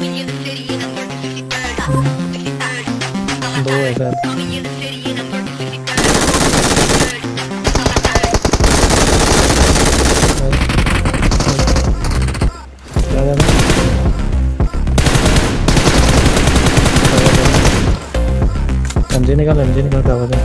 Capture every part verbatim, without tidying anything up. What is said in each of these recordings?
दो है sir. MG निकाल एमजी निकाल क्या होगा।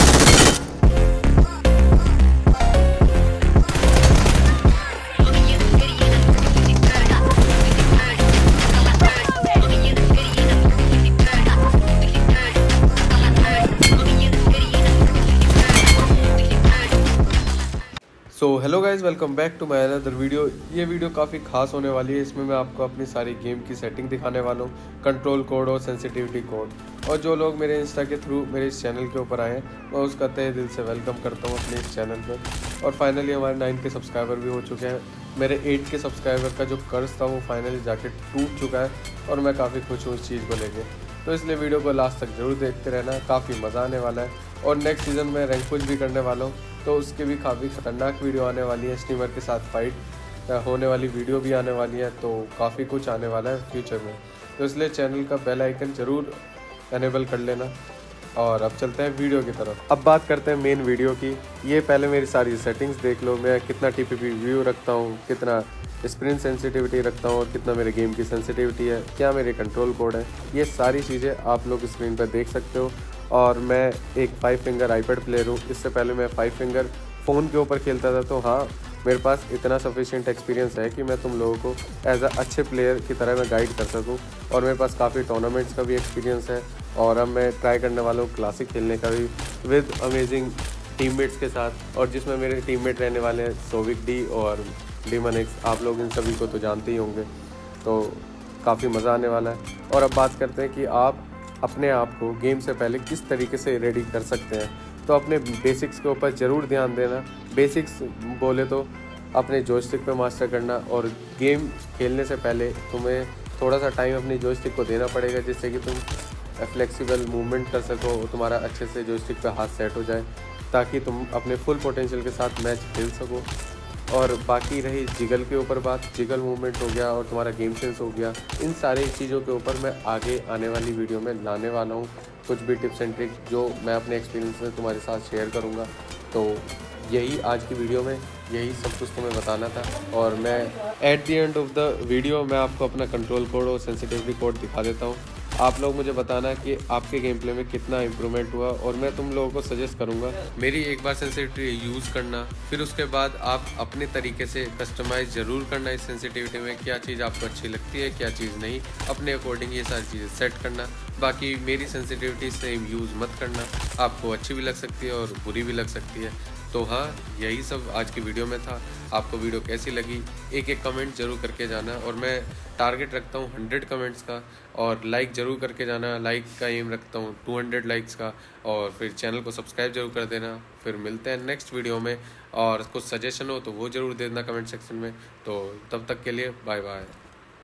So hello guys, welcome back to my another video. ये वीडियो काफ़ी खास होने वाली है। इसमें मैं आपको अपनी सारी गेम की सेटिंग दिखाने वाला हूँ, कंट्रोल कोड और सेंसिटिविटी कोड। और जो लोग मेरे इंस्टा के थ्रू मेरे इस चैनल के ऊपर आए हैं मैं उसका तहे दिल से वेलकम करता हूँ अपने इस चैनल पर। और फाइनली हमारे नाइन के सब्सक्राइबर भी हो चुके हैं। मेरे एट के सब्सक्राइबर का जो कर्ज था वो फाइनली जाके टूट चुका है और मैं काफ़ी खुश हूँ इस चीज़ को लेके। तो इसलिए वीडियो को लास्ट तक जरूर देखते रहना, काफ़ी मज़ा आने वाला है। और नेक्स्ट सीज़न में रैंक पुश भी करने वाला हूँ, तो उसके भी काफ़ी ख़तरनाक वीडियो आने वाली है। स्टीमर के साथ फाइट होने वाली वीडियो भी आने वाली है, तो काफ़ी कुछ आने वाला है फ्यूचर में। तो इसलिए चैनल का बेल आइकन ज़रूर एनेबल कर लेना। और अब चलते हैं वीडियो की तरफ। अब बात करते हैं मेन वीडियो की। ये पहले मेरी सारी सेटिंग्स देख लो, मैं कितना टी पी पी व्यू रखता हूँ, कितना स्प्रिंट सेंसिटिविटी रखता हूँ और कितना मेरे गेम की सेंसिटिविटी है, क्या मेरे कंट्रोल कोड है। ये सारी चीज़ें आप लोग स्क्रीन पर देख सकते हो। और मैं एक फाइव फिंगर आईपैड प्लेयर हूँ। इससे पहले मैं फाइव फिंगर फ़ोन के ऊपर खेलता था, तो हाँ मेरे पास इतना सफिशिएंट एक्सपीरियंस है कि मैं तुम लोगों को एज अ अच्छे प्लेयर की तरह मैं गाइड कर सकूँ। और मेरे पास काफ़ी टूर्नामेंट्स का भी एक्सपीरियंस है। और अब मैं ट्राई करने वाला हूँ क्लासिक खेलने का भी विद अमेजिंग टीममेट्स के साथ, और जिसमें मेरे टीममेट रहने वाले हैं सोविक डी और डीमन एक्स। आप लोग इन सभी को तो जानते ही होंगे, तो काफ़ी मज़ा आने वाला है। और अब बात करते हैं कि आप अपने आप को गेम से पहले किस तरीके से रेडी कर सकते हैं। तो अपने बेसिक्स के ऊपर ज़रूर ध्यान देना। बेसिक्स बोले तो अपने जॉयस्टिक पे मास्टर करना, और गेम खेलने से पहले तुम्हें थोड़ा सा टाइम अपनी जॉयस्टिक को देना पड़ेगा, जिससे कि तुम फ्लेक्सिबल मूवमेंट कर सको, तुम्हारा अच्छे से जॉयस्टिक पे हाथ सेट हो जाए, ताकि तुम अपने फुल पोटेंशियल के साथ मैच खेल सको। और बाकी रही जिगल के ऊपर बात, जिगल मूवमेंट हो गया और तुम्हारा गेम सेंस हो गया। इन सारी चीज़ों के ऊपर मैं आगे आने वाली वीडियो में लाने वाला हूँ कुछ भी टिप्स एंड ट्रिक, जो मैं अपने एक्सपीरियंस से तुम्हारे साथ शेयर करूँगा। तो यही आज की वीडियो में यही सब कुछ तुम्हें बताना था। और मैं at the end of the video मैं आपको अपना कंट्रोल कोड और सेंसिटिविटी कोड दिखा देता हूँ। आप लोग मुझे बताना कि आपके गेम प्ले में कितना इम्प्रूवमेंट हुआ, और मैं तुम लोगों को सजेस्ट करूंगा मेरी एक बार सेंसिटिविटी यूज़ करना, फिर उसके बाद आप अपने तरीके से कस्टमाइज ज़रूर करना इस सेंसिटिविटी में, क्या चीज़ आपको अच्छी लगती है क्या चीज़ नहीं, अपने अकॉर्डिंग ये सारी चीज़ें सेट करना। बाकी मेरी सेंसिटिविटी से यूज़ मत करना, आपको अच्छी भी लग सकती है और बुरी भी लग सकती है। तो हाँ, यही सब आज की वीडियो में था। आपको वीडियो कैसी लगी एक एक कमेंट जरूर करके जाना, और मैं टारगेट रखता हूँ हंड्रेड कमेंट्स का, और लाइक ज़रूर करके जाना। लाइक का एम रखता हूँ टू हंड्रेड लाइक्स का, और फिर चैनल को सब्सक्राइब जरूर कर देना। फिर मिलते हैं नेक्स्ट वीडियो में, और कुछ सजेशन हो तो वो ज़रूर देना कमेंट सेक्शन में। तो तब तक के लिए बाय बाय।